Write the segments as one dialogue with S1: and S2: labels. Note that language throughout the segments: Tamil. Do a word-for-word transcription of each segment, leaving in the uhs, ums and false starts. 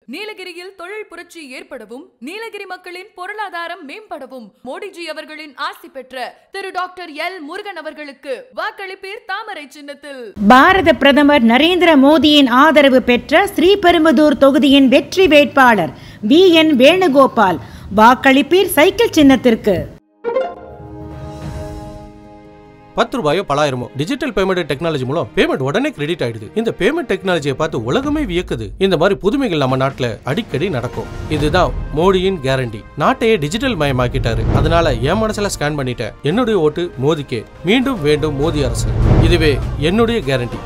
S1: நீலகிரியில் தொழில் புரட்சி ஏற்படவும் நீலகிரி மக்களின் பொருளாதாரம் மேம்படவும் மோடிஜி அவர்களின் ஆசி பெற்ற திரு டாக்டர் எல் முருகன் அவர்களுக்கு வாக்களிப்பீர் தாமரை சின்னத்தில்.
S2: பாரத பிரதமர் நரேந்திர மோடியின் ஆதரவு பெற்ற ஸ்ரீபெரும்புதூர் தொகுதியின் வெற்றி வேட்பாளர் வி என் வேணுகோபால். வாக்களிப்பீர் சைக்கிள் சின்னத்திற்கு.
S3: பத்து ரூபாயோ பலாயிரமோ டிஜிட்டல் பேமெண்ட் டெக்னாலஜி மூலம் பேமெண்ட் உடனே கிரெடிட் ஆயிடுது. இந்த பேமெண்ட் டெக்னாலஜியை பார்த்து உலகமே வியக்குது. இந்த மாதிரி புதுமைகள் நம்ம நாட்டுல அடிக்கடி நடக்கும். இதுதான் மோடியின் கேரண்டி. நாட்டையே டிஜிட்டல் மயமாக்கிட்டாரு. அதனால என் மனசுல ஸ்கேன் பண்ணிட்டேன். என்னுடைய ஓட்டு மோடிக்கே. மீண்டும் வேண்டும் மோடி அரசு. இதுவே என்னுடைய கேரண்டி.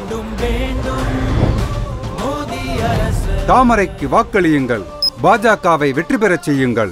S4: தாமரைக்கு வாக்களியுங்கள். பாஜகவை வெற்றி பெறச் செய்யுங்கள்.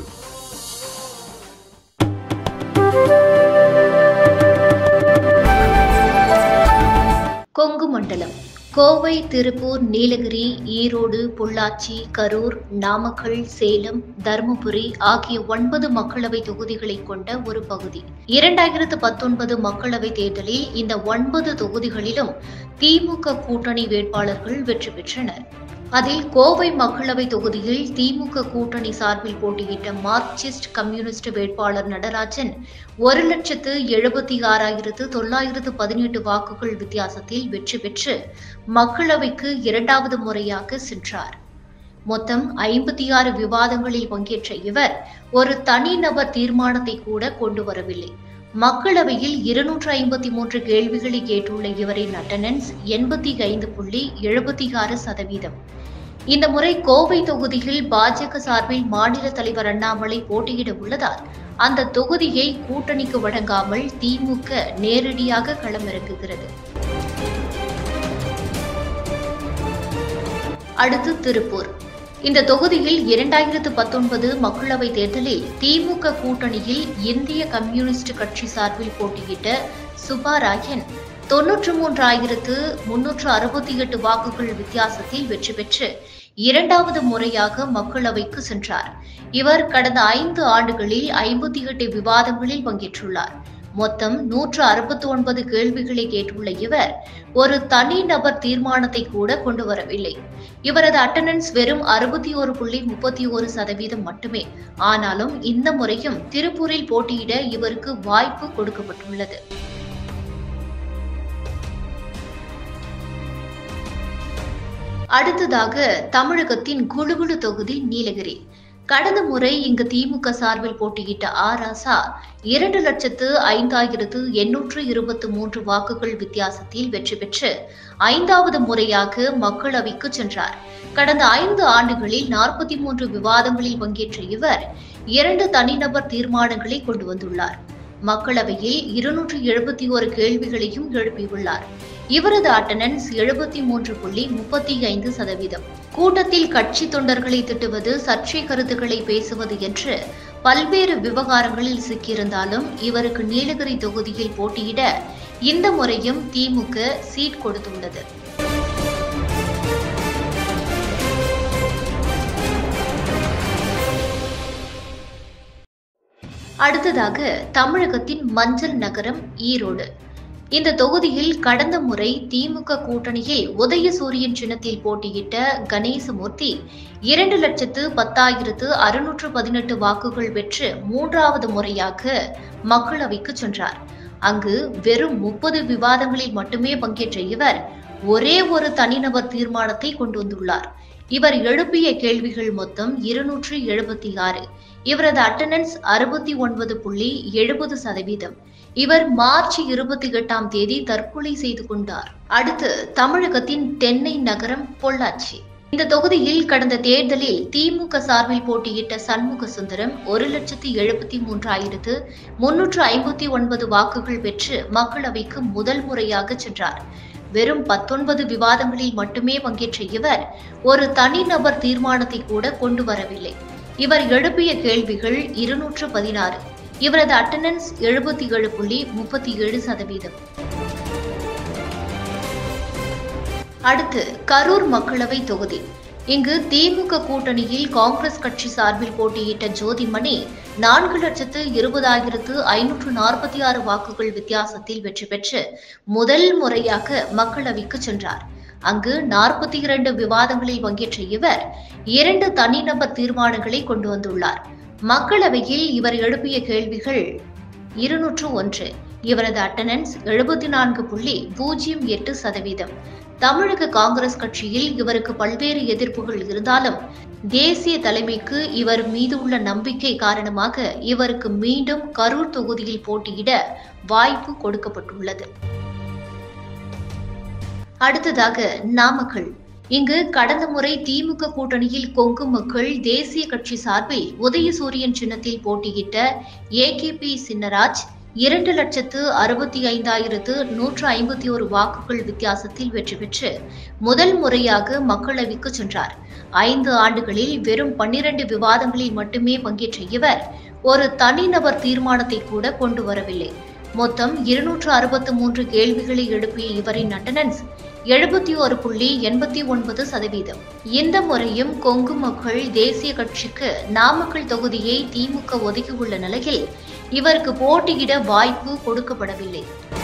S5: கொங்கு மண்டலம் கோவை, திருப்பூர், நீலகிரி, ஈரோடு, பொள்ளாச்சி, கரூர், நாமக்கல், சேலம், தருமபுரி ஆகிய ஒன்பது மக்களவை தொகுதிகளை கொண்ட ஒரு பகுதி. இரண்டாயிரத்து பத்தொன்பது மக்களவை தேர்தலில் இந்த ஒன்பது தொகுதிகளிலும் திமுக கூட்டணி வேட்பாளர்கள் வெற்றி பெற்றனர். அதில் கோவை மக்களவை தொகுதியில் திமுக கூட்டணி சார்பில் போட்டியிட்ட மார்க்சிஸ்ட் கம்யூனிஸ்ட் வேட்பாளர் நடராஜன் ஒரு லட்சத்து எழுபத்தி ஆறாயிரத்து தொள்ளாயிரத்து பதினெட்டு வாக்குகள் வித்தியாசத்தில் வெற்றி பெற்று மக்களவைக்கு இரண்டாவது முறையாக சென்றார். மொத்தம் ஐம்பத்தி ஆறு விவாதங்களில் பங்கேற்ற இவர் ஒரு தனிநபர் தீர்மானத்தை கூட கொண்டு வரவில்லை. மக்களவையில் இருநூற்று ஐம்பத்தி மூன்று கேள்விகளை கேட்டுள்ள இவரின் அட்டெண்டன்ஸ் எண்பத்தி ஐந்து புள்ளி எழுபத்தி ஆறு சதவீதம். இந்த முறை கோவை தொகுதியில் பாஜக சார்பில் மாநில தலைவர் அண்ணாமலை போட்டியிட உள்ளதால் அந்த தொகுதியை கூட்டணிக்கு வழங்காமல் திமுக நேரடியாக களமிறங்குகிறது. அடுத்து திருப்பூர். இந்த தொகுதியில் இரண்டாயிரத்து பத்தொன்பது மக்களவை தேர்தலில் திமுக கூட்டணியில் இந்திய கம்யூனிஸ்ட் கட்சி சார்பில் போட்டியிட்ட சுப்பாராயன் தொன்னூற்று மூன்றாயிரத்து முன்னூற்று அறுபத்தி எட்டு வாக்குகள் வித்தியாசத்தில் வெற்றி பெற்று இரண்டாவது முறையாக மக்களவைக்கு சென்றார். இவர் கடந்த ஐந்து ஆண்டுகளில் ஐம்பத்தி எட்டு விவாதங்களில் பங்கேற்றுள்ளார். மொத்தம் நூற்று அறுபத்தி ஒன்பது கேள்விகளை கேட்டுள்ள இவர் ஒரு தனிநபர் தீர்மானத்தை கூட கொண்டு வரவில்லை. இவரது அட்டெண்டன்ஸ் வெறும் அறுபத்தி ஒரு புள்ளி முப்பத்தி ஒரு சதவீதம் மட்டுமே. ஆனாலும் இந்த முறையும் திருப்பூரில் போட்டியிட இவருக்கு வாய்ப்பு கொடுக்கப்பட்டுள்ளது. அடுத்ததாக தமிழகத்தின் குழுகுழு தொகுதி நீலகிரி. கடந்த முறை இங்கு திமுக சார்பில் போட்டியிட்ட ஆ ராசா இரண்டு லட்சத்து ஐந்தாயிரத்து எண்ணூற்று இருபத்தி மூன்று வாக்குகள் வித்தியாசத்தில் வெற்றி பெற்று ஐந்தாவது முறையாக மக்களவைக்கு சென்றார். கடந்த ஐந்து ஆண்டுகளில் நாற்பத்தி மூன்று விவாதங்களில் பங்கேற்ற இவர் இரண்டு தனிநபர் தீர்மானங்களை கொண்டு வந்துள்ளார். மக்களவையில் இருநூற்று எழுபத்தி ஒரு கேள்விகளையும் எழுப்பியுள்ளார். இவரது அட்டெண்டன்ஸ் எழுபத்தி மூன்று புள்ளி முப்பத்தி ஐந்து சதவீதம். கூட்டத்தில் கட்சி தொண்டர்களை திட்டுவது, சர்ச்சை கருத்துக்களை பேசுவது என்று பல்வேறு விவகாரங்களில் சிக்கியிருந்தாலும் இவருக்கு நீலகிரி தொகுதியில் போட்டியிட இந்த முறையும் திமுக சீட் கொடுத்துள்ளது. அடுத்ததாக தமிழகத்தின் மஞ்சள் நகரம் ஈரோடு. இந்த தொகுதியில் கடந்த முறை திமுக கூட்டணியில் உதயசூரியன் சின்னத்தில் போட்டியிட்ட கணேசமூர்த்தி இரண்டு லட்சத்து பத்தாயிரத்து அறுநூற்று பதினெட்டு வாக்குகள் பெற்று மூன்றாவது முறையாக மக்களவைக்கு சென்றார். அங்கு வெறும் முப்பது விவாதங்களில் மட்டுமே பங்கேற்ற இவர் ஒரே ஒரு தனிநபர் தீர்மானத்தை கொண்டு வந்துள்ளார். இவர் எழுப்பிய கேள்விகள் மொத்தம் இருநூற்று எழுபத்தி ஆறு. இவரது அட்டெண்டன்ஸ் அறுபத்தி ஒன்பது புள்ளி எழுபது சதவீதம். இவர் மார்ச் இருபத்தி எட்டாம் தேதி தற்கொலை செய்து கொண்டார். அடுத்து தமிழகத்தின் தென்னை நகரம் பொள்ளாச்சி. இந்த தொகுதியில் கடந்த தேர்தலில் திமுக சார்பில் போட்டியிட்ட சண்முக சுந்தரம் ஒரு லட்சத்தி எழுபத்தி மூன்றாயிரத்து முன்னூற்று ஐம்பத்தி ஒன்பது வாக்குகள் பெற்று மக்களவைக்கு முதல் முறையாக சென்றார். வெறும் பத்தொன்பது விவாதங்களில் மட்டுமே பங்கேற்ற இவர் ஒரு தனிநபர் தீர்மானத்தை கூட கொண்டு வரவில்லை. இவர் எழுப்பிய கேள்விகள் இருநூற்று பதினாறு. இவரது அட்டெண்டன்ஸ் எழுபத்தி ஏழு புள்ளி முப்பத்தி ஏழு சதவீதம். அடுத்து கரூர் மக்களவை தொகுதி. இங்கு திமுக கூட்டணியில் காங்கிரஸ் கட்சி சார்பில் போட்டியிட்ட ஜோதிமணி நான்கு லட்சத்து இருபதாயிரத்து ஐநூற்று நாற்பத்தி ஆறு வாக்குகள் வித்தியாசத்தில் வெற்றி பெற்று முதல் முறையாக மக்களவைக்கு சென்றார். அங்கு நாற்பத்தி இரண்டு விவாதங்களில் பங்கேற்ற இவர் இரண்டு தனிநபர் தீர்மானங்களை கொண்டு வந்துள்ளார். மக்களவையில் இவர் எழுப்பிய கேள்விகள் இருநூற்று ஒன்று. இவரது அட்டெண்டன்ஸ் எழுபத்தி நான்கு புள்ளி பூஜ்ஜியம் எட்டு சதவீதம். தமிழக காங்கிரஸ் கட்சியில் இவருக்கு பல்வேறு எதிர்ப்புகள் இருந்தாலும் தேசிய தலைமைக்கு இவர் மீது உள்ள நம்பிக்கை காரணமாக இவருக்கு மீண்டும் கரூர் தொகுதியில் போட்டியிட வாய்ப்பு கொடுக்கப்பட்டுள்ளது. அடுத்ததாக நாமக்கல். இங்கு கடந்த முறை திமுக கூட்டணியில் கொங்கு மக்கள் தேசிய கட்சி சார்பில் உதயசூரியன் சின்னத்தில் போட்டியிட்ட ஏ கே பி சின்னராஜ் இரண்டு லட்சத்து அறுபத்தி ஐந்தாயிரத்து நூற்று ஐம்பத்தி ஒரு வாக்குகள் வித்தியாசத்தில் வெற்றி பெற்று முதல் முறையாக மக்களவைக்கு சென்றார். ஐந்து ஆண்டுகளில் வெறும் பன்னிரண்டு விவாதங்களில் மட்டுமே பங்கேற்ற இவர் ஒரு தனிநபர் தீர்மானத்தை கூட கொண்டு வரவில்லை. மொத்தம் இருநூற்று அறுபத்தி மூன்று கேள்விகளை எழுப்பிய இவரின் அட்டெண்டன்ஸ் எழுபத்தி ஒரு புள்ளி எண்பத்தி ஒன்பது சதவீதம். இந்த முறையும் கொங்கு மக்கள் தேசிய கட்சிக்கு நாமக்கல் தொகுதியை திமுக ஒதுக்கியுள்ள நிலையில் இவருக்கு போட்டியிட வாய்ப்பு கொடுக்கப்படவில்லை.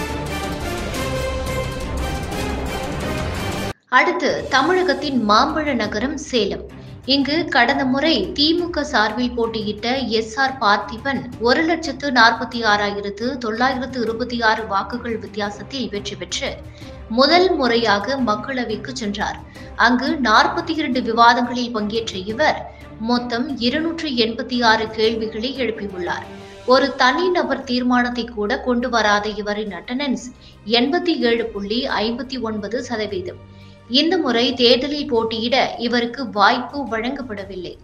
S5: அடுத்து தமிழகத்தின் மாம்பழ நகரம் சேலம். இங்கு கடந்த முறை திமுக சார்பில் போட்டியிட்ட எஸ் ஆர் பார்த்திபன் ஒரு லட்சத்து நாற்பத்தி ஆறாயிரத்து தொள்ளாயிரத்து இருபத்தி ஆறு வாக்குகள் வித்தியாசத்தில் வெற்றி பெற்று முதல் முறையாக மக்களவைக்கு சென்றார். அங்கு நாற்பத்தி இரண்டு விவாதங்களில் பங்கேற்ற இவர் மொத்தம் இருநூற்று எண்பத்தி ஆறு கேள்விகளை எழுப்பியுள்ளார். ஒரு தனிநபர் தீர்மானத்தை கூட கொண்டு வராத இவரின் அட்டெண்டன்ஸ் எண்பத்தி ஏழு புள்ளி ஐம்பத்தி ஒன்பது சதவீதம். இந்த முறை தேர்தலில் போட்டியிட இவருக்கு வாய்ப்பு வழங்கப்படவில்லை.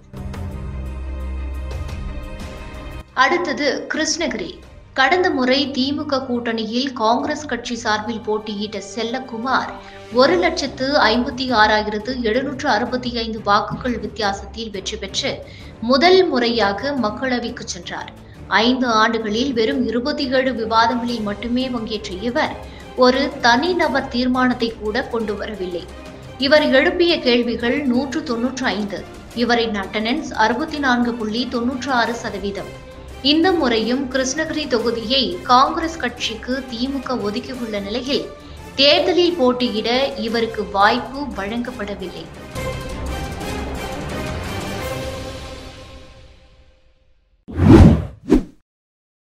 S5: அடுத்தது கிருஷ்ணகிரி. கடந்த முறை திமுக கூட்டணியில் காங்கிரஸ் கட்சி சார்பில் போட்டியிட்ட செல்லக்குமார் ஒரு லட்சத்து ஐம்பத்தி ஆறாயிரத்து எழுநூற்று அறுபத்தி ஐந்து வாக்குகள் வித்தியாசத்தில் வெற்றி பெற்று முதல் முறையாக மக்களவைக்கு சென்றார். ஐந்து ஆண்டுகளில் வெறும் இருபத்தி ஏழு விவாதங்களில் மட்டுமே பங்கேற்ற இவர் ஒரு தனிநபர் தீர்மானத்தை கூட கொண்டு வரவில்லை. இவர் எழுப்பிய கேள்விகள் நூற்று தொன்னூற்று ஐந்து. இவரின் அட்டெண்டன்ஸ் அறுபத்தி நான்கு புள்ளி தொன்னூற்று ஆறு சதவீதம். இந்த முறையும் கிருஷ்ணகிரி தொகுதியை காங்கிரஸ் கட்சிக்கு திமுக ஒதுக்கியுள்ள நிலையில் தேர்தலில் போட்டியிட இவருக்கு வாய்ப்பு வழங்கப்படவில்லை.